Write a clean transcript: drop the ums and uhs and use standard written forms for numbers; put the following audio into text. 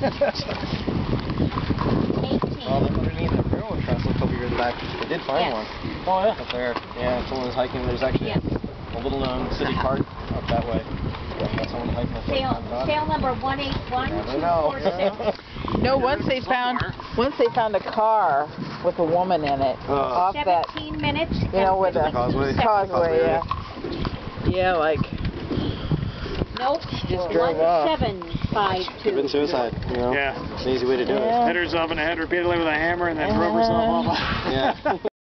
Well, underneath the railroad tracks a couple years back, they did find one. Oh, yeah? Up there. Yeah, someone was hiking. There's actually a little known city park up that way. Yeah, someone hiking up there. Sale number 181246. No, once they found a car with a woman in it off 17 that. minutes. You know, with the causeway, yeah. Yeah, like. Nope. Just drove off. 1752. Could have been suicide. You know? Yeah. It's an easy way to do it. Hit herself in the head repeatedly with a hammer and then drove herself off. Yeah.